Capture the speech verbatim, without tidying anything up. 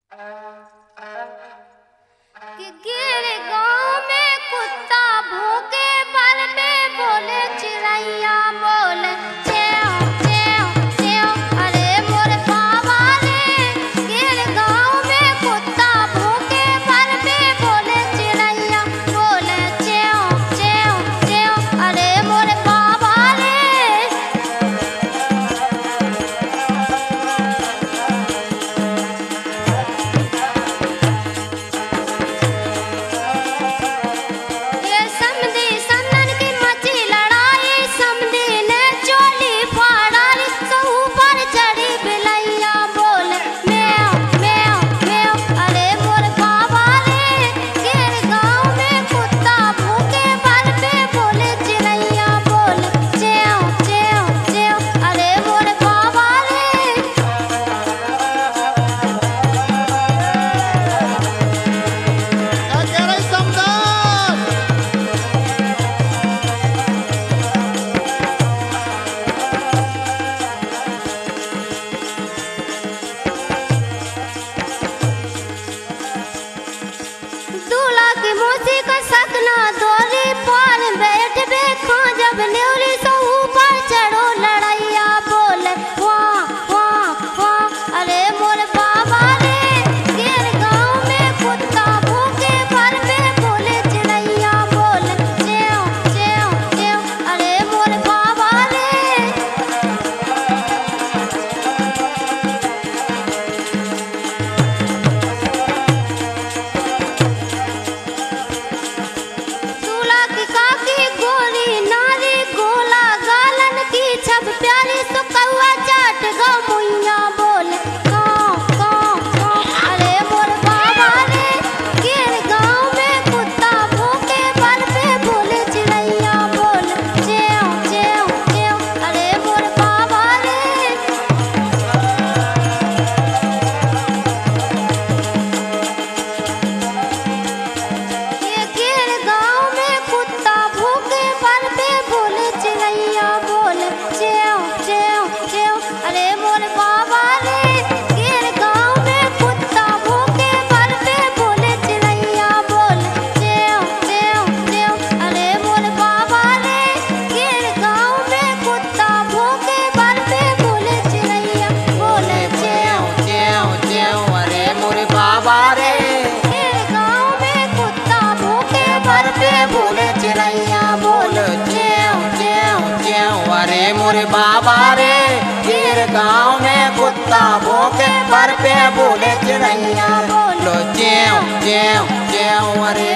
कि गिर गाँव में कुत्ता भूखे पर में बोले चिड़ैया बोले चेव चेव चेव। अरे मोर बाबा रे गिर गाँव में कुत्ता भूखे पर में बोले चिड़ैया बोले चेव चेव चेव। अरे मोर बाबा रे ये समधी सनन की मची लड़ाई समधी ने चोली फाड़ी तो ऊपर चढ़ी बिलैया बोले म्याऊं म्याऊं म्याऊं। अरे मोर बाबा रे गिर गाँव में कुत्ता भूखे पर पे बोले चिड़ैया बोले चेव चेव चेव। अरे मोर बाबा रे क्या कह रही समदार? दूल्हा की मौसी का सकना डोली पर बैठ देखो जब न्योली सो ऊपर चढ़ो लड़ैया बोले वाह वाह वाह। अरे मोर बाबा रे गिर गाँव में कुत्ता भूखे पर में बोले चिड़ैया बोले चेव चेव चेव। अरे मोर बाबा रे दूल्हा की काकी गोरी नारी गोला गालन की छब प्यारी सो कौआ चाट गो मुइया बोले काऊ काऊ काऊ। अरे मोर बाबा रे गिर गाँव में कुत्ता भूखे पर पे बोले चिड़ैया बोले चेव चेव चेव। अरे मोर बाबा रे ये गिर गाँव में कुत्ता भूखे पर पे बोले चिड़ैया बोले चेव चेव चेव। अरे मोर बाबा रे गिर गाँव में कुत्ता भूखे पर पे बोले चिड़ैया बोले चेव चेव चेव। अरे मोर बाबा रे गिर गाँव में कुत्ता भूखे पर पे बोले चिड़ैया बोले चेव च्यों च्यों अरे मोरे बाबा रे गिर गाँव में कुत्ता भूखे पर पे बोले चिड़ैया बोले च्यों च्यों च्यों अरे मोरे बाबा रे गिर गाँव में कुत्ता भूखे पर पे बोले चिड़ैया बोलो च्यों च्यों च्यों। अरे